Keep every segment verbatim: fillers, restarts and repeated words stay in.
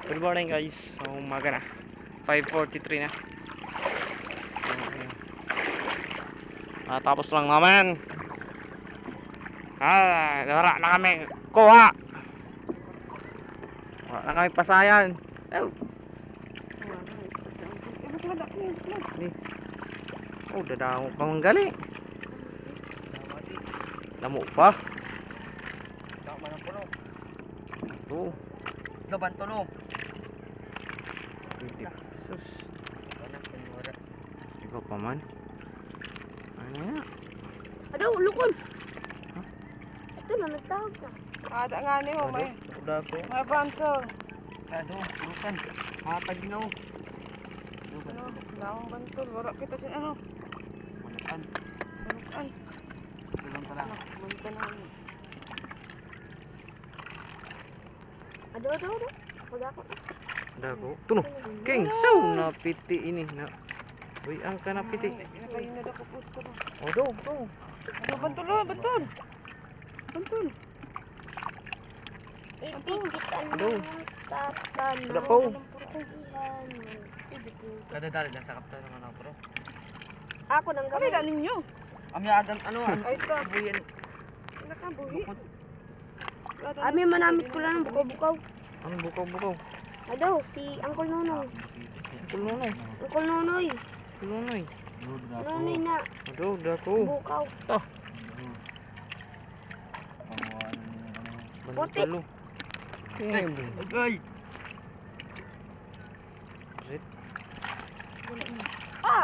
Good morning guys. So, umaga na. five forty-three na. So, ah, tapos lang naman. Ah, wala na kami. Kuha. Wala na kami pasayan. Oh. Oh, dadaho pa mang gali. Damo pa. Oh. Gaban tulo. Sus. Ikaw pa man. Ano ya? Aduh, lukon. Ito na, nagtawag ka. Ada nga niyo, may Udah ko. may banso. Ado, lusan. Hatag ginaw. Ano, laong bantol, wala kita sin ano. Manukan. Manukan. Silang pala. Manukan na. Aduh, aduh, aduh. Wala ko. Udah ko. Tuno. King, so napiti ini na. Uy, ang ka napiti. Nakainad ako pusto ko. Odo, bro. Ano, bantol, oh, bantol. Bantol. Ipigitan Aduh. ng tatan. Ada po. Kada dali lang sa kapta naman ako, bro. Ako nang Kami gamay. na ninyo. Ami adam ano, ano ay ito, buyan. Nakabuhi. Ami manamit ko lang ng bukaw-bukaw. Ang bukaw-bukaw. Aduh, si Uncle Nonoy. Tulonoy. Uncle Nonoy. Tulonoy. Nonoy na Odo, udah ko. bukaw. Toh. Puti. Bantalo. King, bro. Agay. Rit. Ah!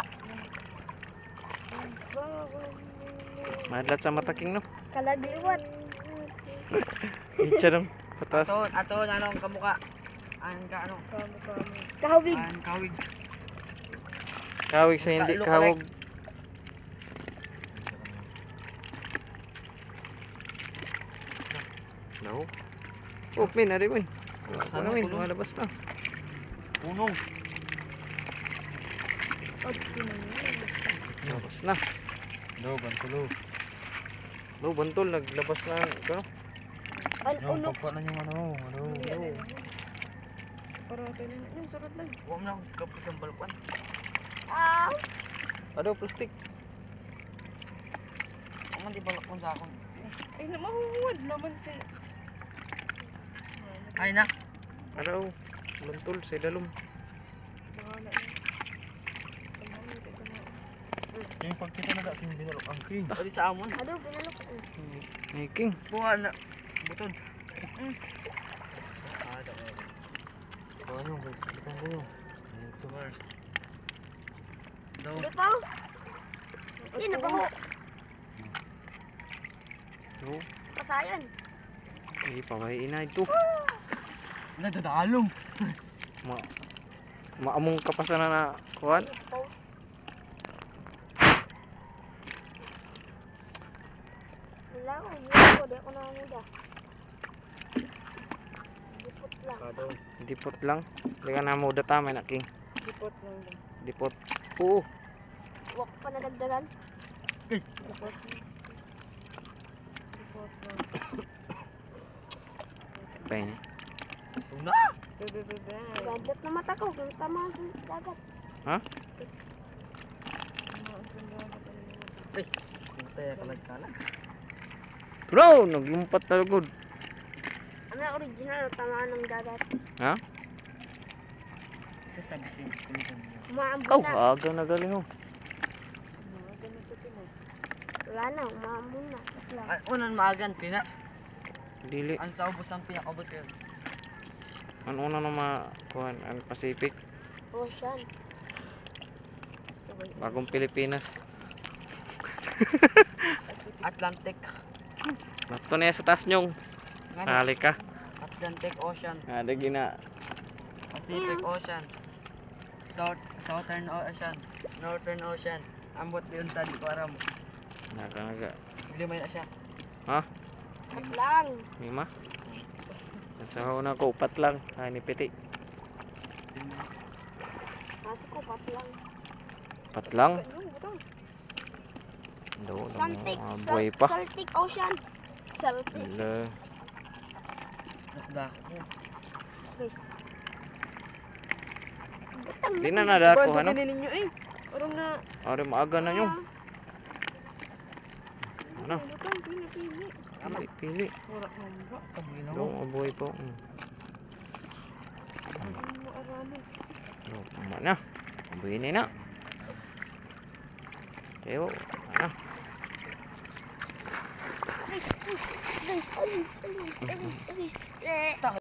Madlat sa mata king no. Kalagliwat. Itcha dong. Patas. Ato, ato nanong kamuka. An ka ano? Kamuka. Kahawig. An kawig. Kawig sa hindi Look kawog. No. Oh, min, ari min. Ano min, malabas na. Punong. Labas na. No, bantulo. No, bantol naglabas na ano? An uno. na yung ano, ano. Para tayo na yung sarap lang. Huwag na akong kapit ang balkon. Ah! Ano, plastic. Aman di balkon sa akong. Ay, na mahuhuwad naman siya. Ay na. Ano, bantol sa dalom. Yung pagkita na dating binalok ang king. Adi sa amon. Aduh, pinalok. Hey, king. Buha na. Butod. Mm. Ada eh. Ano guys? Itong buyo. Ito first. Daw. Hindi pa. Hindi na pa ho. No, Pasayan. hindi pa may ina ito. Nadadalom. Ma maamong kapasan na na kuhan. Wala ko. Hindi ko. Di ako nanguda. Dipot lang. Kado. Dipot lang. Hindi ka na mo data may na king. Dipot lang. Dipot. Oo. Huwag pa nadagdagan. Eh. Dipot. Dipot lang. Pay na. Tuna. Bebe bebe. Gadat na mata ko. Kung tama sa dagat. Ha? Eh. Kuntay kalag-kalag. Bro, naglumpat na lugod. Ano original tamaan ng dagat. Ha? Isa sabi siya. Umaambon Oh, na. aga na galing ho. Wala na. Umaambon na. Wala. Ay, unan maagan Pinas. Dili. Ang sa ubos ang pinakaubos kayo. Ano una na ma kuhan ang Pacific. Ocean. Bagong Pilipinas. Atlantic. Nato na sa taas nyong. Nali ka. Atlantic Ocean. Ada gina. Pacific Ocean. South Southern Ocean. Northern Ocean. Ambot yun sa di ko aram. Nakaga. Limay na siya. Ha? At lang. Lima? Sa una ko upat lang. Ay ni piti. Kasi ko pat lang. Upat lang. Do, Celtic. mo buhay pa. Celtic Ocean. Celtic. Wala. Nakda. Guys. Di na nadako ano. Bantu ninyo eh. Orang na. Are maaga na nyo. Ano? Butang pili-pili. Pili, pili. Wala mamba. Kabino. Yung aboy po. Mm. Ang maaraman. No, tama na. Aboy na na. Ewo. Ano? Alis, alis, alis, alis, alis, alis, alis.